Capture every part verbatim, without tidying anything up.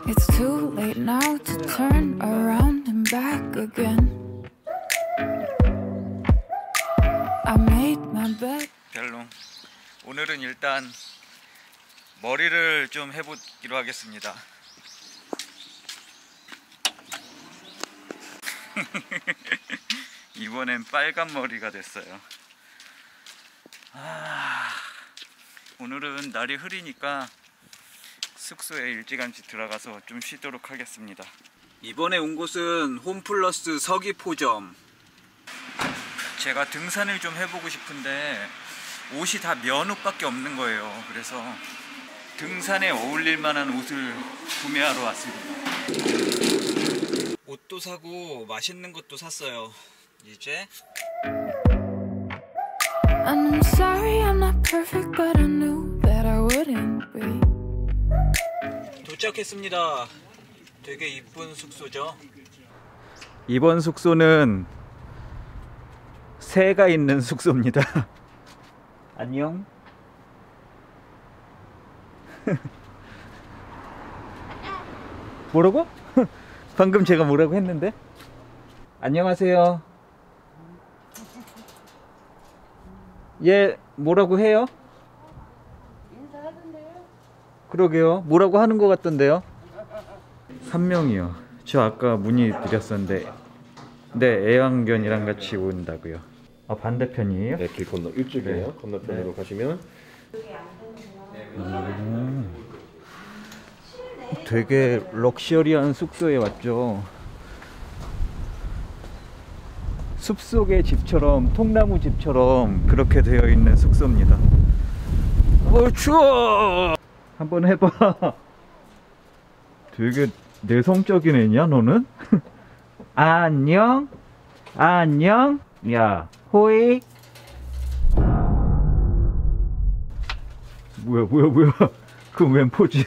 It's too late now to turn around and back again. I made my bed. 별로. 오늘은 일단 머리를 좀 해보기로 하겠습니다. 이번엔 빨간 머리가 됐어요. 아, 오늘은 날이 흐리니까 숙소에 일찌감치 들어가서 좀 쉬도록 하겠습니다. 이번에 온 곳은 홈플러스 서귀포점. 제가 등산을 좀 해보고 싶은데 옷이 다 면옷밖에 없는 거예요. 그래서 등산에 어울릴 만한 옷을 구매하러 왔습니다. 옷도 사고 맛있는 것도 샀어요. 이제 And I'm sorry I'm not perfect, but I knew that I wouldn't be. 도착했습니다. 되게 이쁜 숙소죠. 이번 숙소는 새가 있는 숙소입니다. 안녕. 뭐라고? 방금 제가 뭐라고 했는데? 안녕하세요. 얘 뭐라고 해요? 인사하던데요? 그러게요. 뭐라고 하는 것 같던데요? 한 명이요. 저 아까 문의 드렸었는데 네, 애완견이랑 같이 온다고요. 아, 반대편이에요? 네, 길 건너 이쪽이에요. 네. 건너편으로 네. 가시면 음, 되게 럭셔리한 숙소에 왔죠. 숲속의 집처럼, 통나무 집처럼 그렇게 되어 있는 숙소입니다. 어, 추워! 한번 해봐. 되게 내성적인 애냐 너는? 안녕? 안녕? 야, 호이? 뭐야 뭐야 뭐야. 그건 웬 포즈야?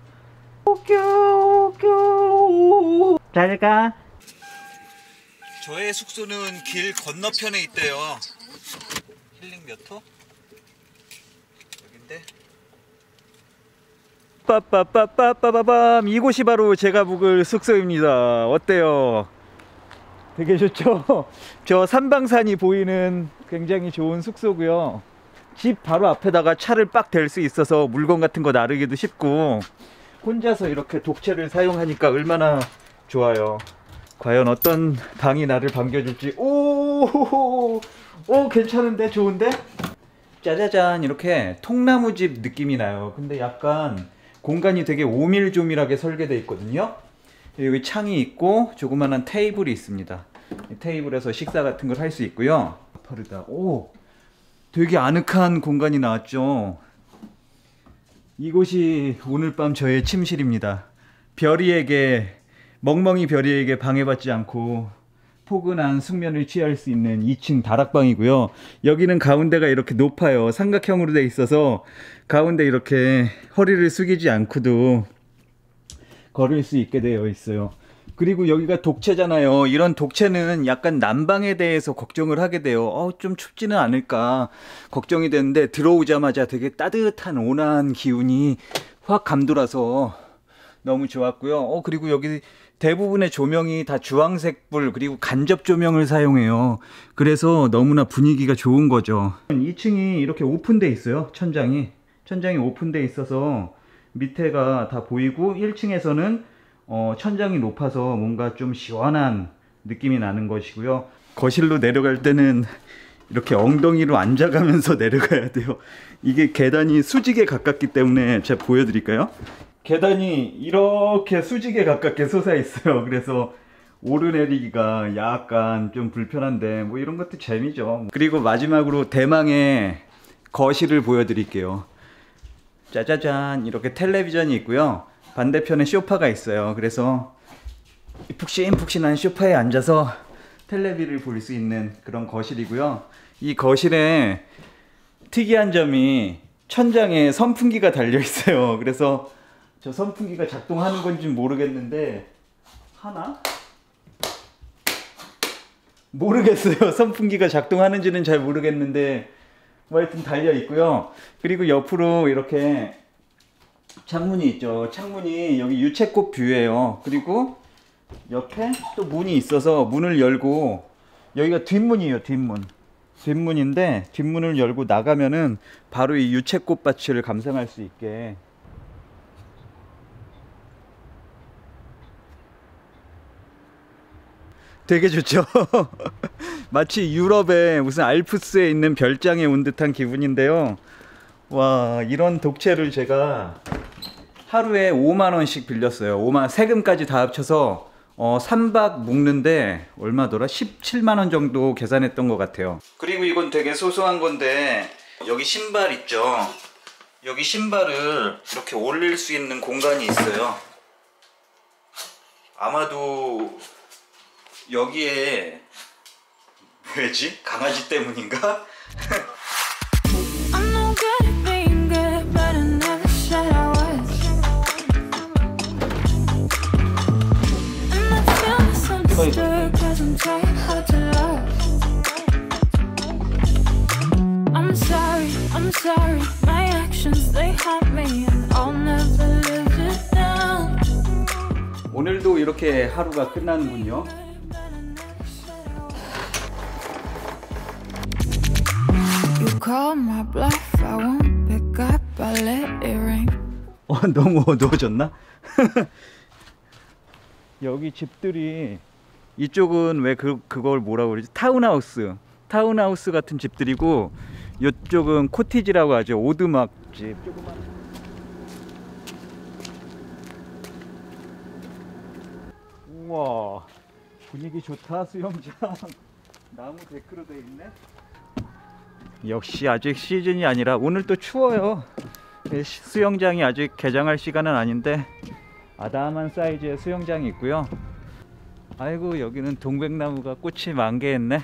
웃겨 웃겨. 잘가. 저의 숙소는 길 건너편에 있대요. 힐링 몇 호? 여긴데? 빠빠빠빠빠밤. 이곳이 바로 제가 묵을 숙소입니다. 어때요? 되게 좋죠? 저 삼방산이 보이는 굉장히 좋은 숙소고요. 집 바로 앞에다가 차를 빡 댈 수 있어서 물건 같은 거 나르기도 쉽고, 혼자서 이렇게 독채를 사용하니까 얼마나 좋아요. 과연 어떤 방이 나를 반겨줄지. 오, 오, 괜찮은데? 좋은데? 짜자잔, 이렇게 통나무집 느낌이 나요. 근데 약간 공간이 되게 오밀조밀하게 설계되어 있거든요. 여기 창이 있고 조그만한 테이블이 있습니다. 테이블에서 식사 같은 걸 할 수 있고요. 빠르다. 오, 되게 아늑한 공간이 나왔죠. 이곳이 오늘 밤 저의 침실입니다. 별이에게, 멍멍이 별이에게 방해받지 않고 포근한 숙면을 취할 수 있는 이 층 다락방이고요. 여기는 가운데가 이렇게 높아요. 삼각형으로 되어 있어서 가운데 이렇게 허리를 숙이지 않고도 걸을 수 있게 되어 있어요. 그리고 여기가 독채잖아요. 이런 독채는 약간 난방에 대해서 걱정을 하게 돼요. 어, 좀 춥지는 않을까 걱정이 되는데, 들어오자마자 되게 따뜻한 온화한 기운이 확 감돌아서 너무 좋았고요. 어, 그리고 여기 대부분의 조명이 다 주황색 불, 그리고 간접 조명을 사용해요. 그래서 너무나 분위기가 좋은 거죠. 이 층이 이렇게 오픈돼 있어요. 천장이 천장이 오픈돼 있어서 밑에가 다 보이고, 일 층에서는 어, 천장이 높아서 뭔가 좀 시원한 느낌이 나는 것이고요. 거실로 내려갈 때는 이렇게 엉덩이로 앉아가면서 내려가야 돼요. 이게 계단이 수직에 가깝기 때문에 제가 보여드릴까요? 계단이 이렇게 수직에 가깝게 솟아 있어요. 그래서 오르내리기가 약간 좀 불편한데 뭐 이런 것도 재미죠. 그리고 마지막으로 대망의 거실을 보여드릴게요. 짜자잔, 이렇게 텔레비전이 있고요. 반대편에 소파가 있어요. 그래서 푹신푹신한 소파에 앉아서 텔레비를 볼 수 있는 그런 거실이고요. 이 거실에 특이한 점이 천장에 선풍기가 달려 있어요. 그래서 저 선풍기가 작동하는 건지 모르겠는데, 하나? 모르겠어요. 선풍기가 작동하는지는 잘 모르겠는데 뭐 하여튼 달려 있고요. 그리고 옆으로 이렇게 창문이 있죠. 창문이 여기 유채꽃 뷰예요. 그리고 옆에 또 문이 있어서 문을 열고, 여기가 뒷문이에요. 뒷문. 뒷문인데 뒷문을 열고 나가면은 바로 이 유채꽃 밭을 감상할 수 있게. 되게 좋죠. 마치 유럽의 무슨 알프스에 있는 별장에 온 듯한 기분인데요. 와, 이런 독채를 제가 하루에 오만 원씩 빌렸어요. 오만, 세금까지 다 합쳐서 어, 삼 박 묵는데 얼마더라? 십칠만 원 정도 계산했던 것 같아요. 그리고 이건 되게 소소한 건데, 여기 신발 있죠? 여기 신발을 이렇게 올릴 수 있는 공간이 있어요. 아마도 여기에, 왜지? 강아지 때문인가? I'm no good at being good, but I never said I was. And I feel misunderstood, cause I'm trying hard to love. I'm sorry, I'm sorry, my actions, they haunt me, and I'll never live it down. 오늘도 이렇게 하루가 끝나는군요. You call my bluff, I won't pick up, I let it ring. 어, 너무 어두워졌나? 여기 집들이, 이쪽은 왜 그, 그걸 뭐라고 그러지? 타운하우스. 타운하우스 같은 집들이고, 이쪽은 코티지라고 하죠. 오두막집. 조그만... 우와, 분위기 좋다. 수영장. 나무 데크로 돼 있네. 역시 아직 시즌이 아니라 오늘 또 추워요. 수영장이 아직 개장할 시간은 아닌데 아담한 사이즈의 수영장이 있고요. 아이고, 여기는 동백나무가 꽃이 만개했네.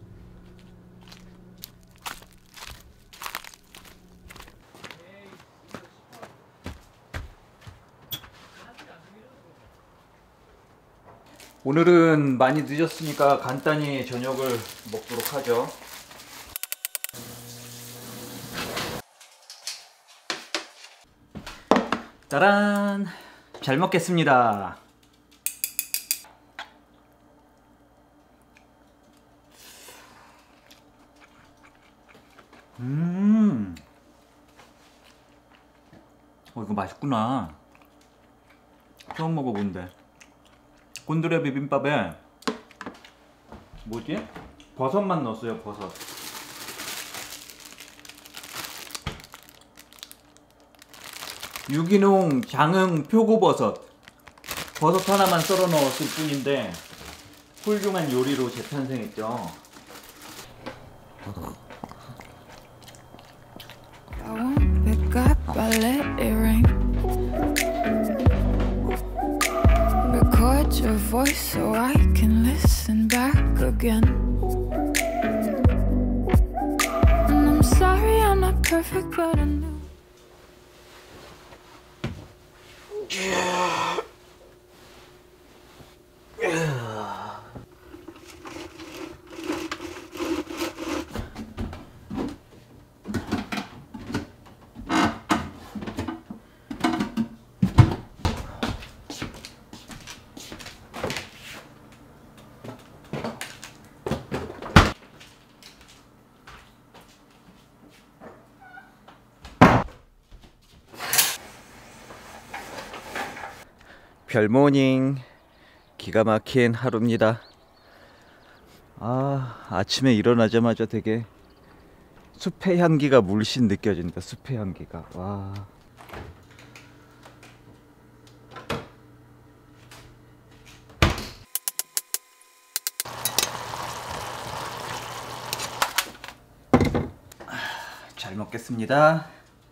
오늘은 많이 늦었으니까 간단히 저녁을 먹도록 하죠. 짜란! 잘 먹겠습니다. 음, 어, 이거 맛있구나. 처음 먹어본데. 곤드레 비빔밥에 뭐지? 버섯만 넣었어요. 버섯. 유기농 장흥 표고버섯, 버섯 하나만 썰어 넣었을 뿐인데 훌륭한 요리로 재탄생했죠. I won't pick up, I let it ring. Record your voice so I can listen back again. And I'm sorry I'm not perfect, but I know. 별모닝. 기가 막힌 하루입니다. 아, 아침에 일어나자마자 되게 숲의 향기가 물씬 느껴진다. 숲의 향기가. 와. 잘 먹겠습니다.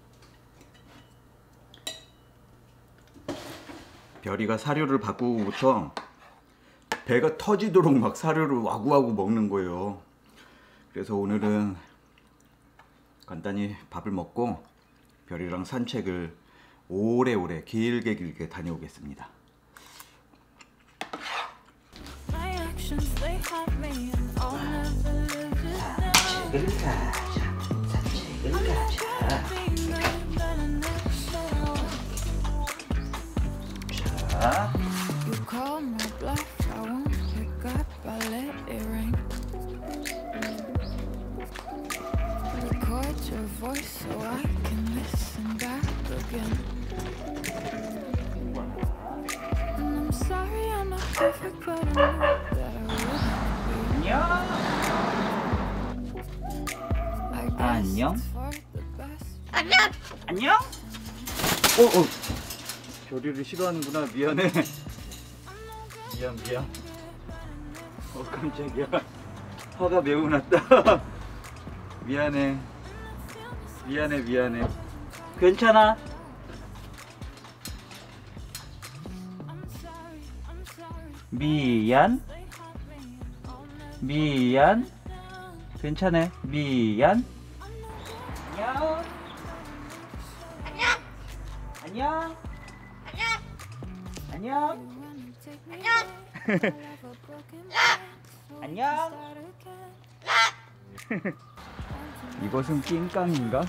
별이가 사료를 바꾸고부터 배가 터지도록 막 사료를 와구와구 먹는 거예요. 그래서 오늘은 간단히 밥을 먹고 별이랑 산책을 오래오래 길게 길게 다녀오겠습니다. 산책을 가자, 산책을 가자. voice so I can listen back again. And I'm sorry I'm not perfect, but I know that I wouldn't be. I guess 안녕. it's for the best. 안녕. 어, 어. 조리를 싫어하는구나. 미안해. 미안, 미안. 어, 깜짝이야. 화가 매우 났다. 미안해. 미안해, 미안해. 괜찮아. 미안. 미안. 괜찮아. 미안. 안녕. 안녕. 안녕. 안녕. 이것은 낑깡인가?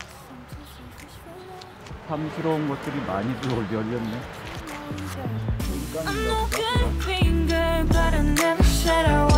탐스러운 것들이 많이 열렸네. I'm no good being good, but I never said I